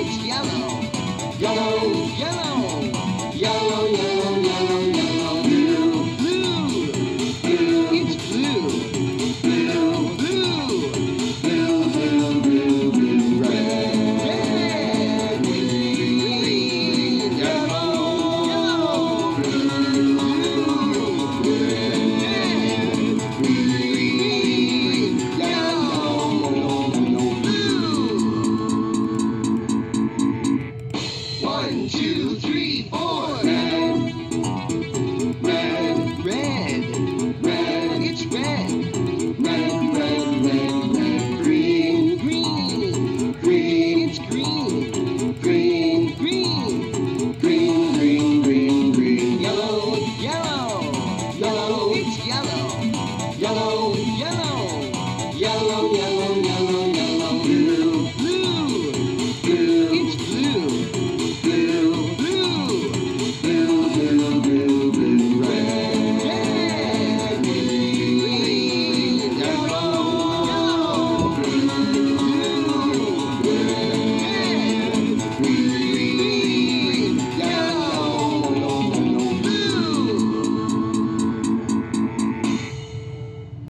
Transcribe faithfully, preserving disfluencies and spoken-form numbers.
It's yellow. Yellow, yellow. Yellow, yellow, yellow, yellow. Blue, blue. Blue. It's blue. Blue, blue. Blue, blue, blue, blue. Red, red. Green, yellow, yellow. Blue, blue. Red, green, yellow, blue. One, two.